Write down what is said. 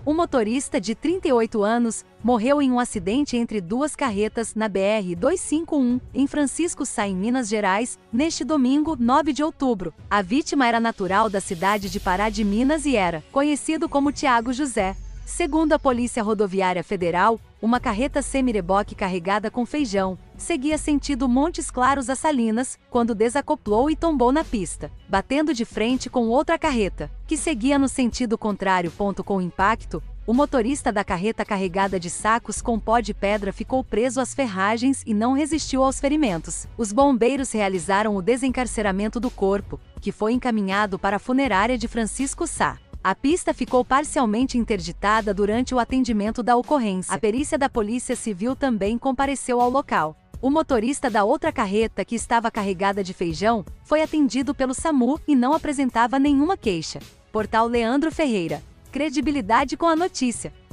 O motorista de 38 anos morreu em um acidente entre duas carretas na BR-251, em Francisco Sá, em Minas Gerais, neste domingo, 9 de outubro. A vítima era natural da cidade de Pará de Minas e era conhecido como Tiago José. Segundo a Polícia Rodoviária Federal, uma carreta semi-reboque carregada com feijão seguia sentido Montes Claros a Salinas, quando desacoplou e tombou na pista, batendo de frente com outra carreta, que seguia no sentido contrário. Com o impacto, o motorista da carreta carregada de sacos com pó de pedra ficou preso às ferragens e não resistiu aos ferimentos. Os bombeiros realizaram o desencarceramento do corpo, que foi encaminhado para a funerária de Francisco Sá. A pista ficou parcialmente interditada durante o atendimento da ocorrência. A perícia da Polícia Civil também compareceu ao local. O motorista da outra carreta, que estava carregada de feijão, foi atendido pelo SAMU e não apresentava nenhuma queixa. Portal Leandro Ferreira. Credibilidade com a notícia.